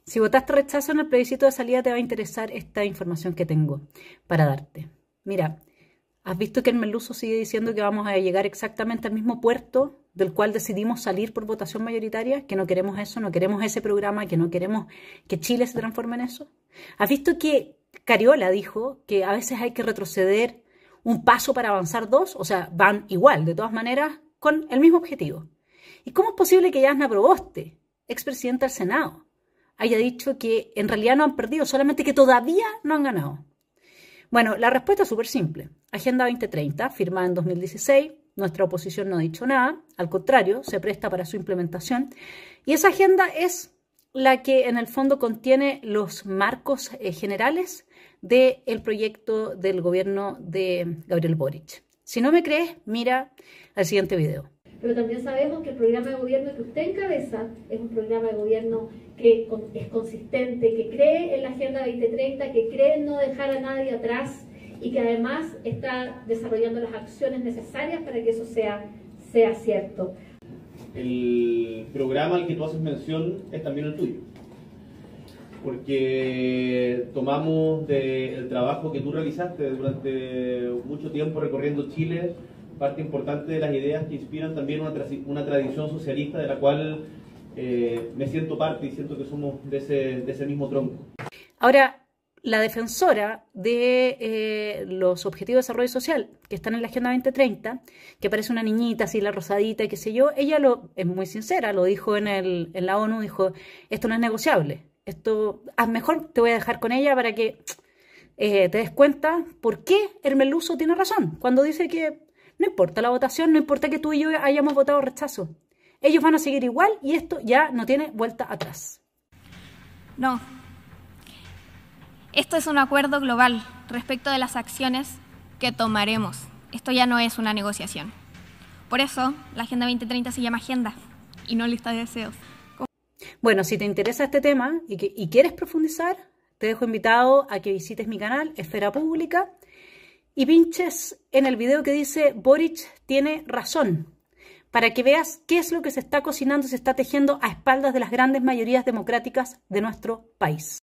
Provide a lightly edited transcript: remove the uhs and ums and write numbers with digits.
Si votaste rechazo en el plebiscito de salida, te va a interesar esta información que tengo para darte. Mira, ¿has visto que el Merluzo sigue diciendo que vamos a llegar exactamente al mismo puerto del cual decidimos salir por votación mayoritaria? Que no queremos eso, no queremos ese programa, que no queremos que Chile se transforme en eso. ¿Has visto que Cariola dijo que a veces hay que retroceder un paso para avanzar dos? O sea, van igual, de todas maneras, con el mismo objetivo. ¿Y cómo es posible que Yasna Proboste, expresidenta del Senado, haya dicho que en realidad no han perdido, solamente que todavía no han ganado? Bueno, la respuesta es súper simple. Agenda 2030, firmada en 2016, nuestra oposición no ha dicho nada, al contrario, se presta para su implementación. Y esa agenda es la que en el fondo contiene los marcos generales del proyecto del gobierno de Gabriel Boric. Si no me crees, mira el siguiente video. Pero también sabemos que el programa de gobierno que usted encabeza es un programa de gobierno que es consistente, que cree en la Agenda 2030, que cree en no dejar a nadie atrás y que además está desarrollando las acciones necesarias para que eso sea cierto. El programa al que tú haces mención es también el tuyo, porque tomamos del trabajo que tú realizaste durante mucho tiempo recorriendo Chile, parte importante de las ideas que inspiran también una tradición socialista de la cual me siento parte y siento que somos de ese mismo tronco. Ahora, la defensora de los Objetivos de Desarrollo Social que están en la Agenda 2030, que parece una niñita así, la rosadita y qué sé yo, ella es muy sincera, lo dijo en la ONU, dijo, esto no es negociable, esto, mejor te voy a dejar con ella para que te des cuenta por qué el Merluzo tiene razón, cuando dice que no importa la votación, no importa que tú y yo hayamos votado rechazo, ellos van a seguir igual y esto ya no tiene vuelta atrás. No. Esto es un acuerdo global respecto de las acciones que tomaremos. Esto ya no es una negociación. Por eso, la Agenda 2030 se llama Agenda y no lista de deseos. Bueno, si te interesa este tema y quieres profundizar, te dejo invitado a que visites mi canal, Esfera Pública, y pinches en el video que dice Boric tiene razón, para que veas qué es lo que se está cocinando, se está tejiendo a espaldas de las grandes mayorías democráticas de nuestro país.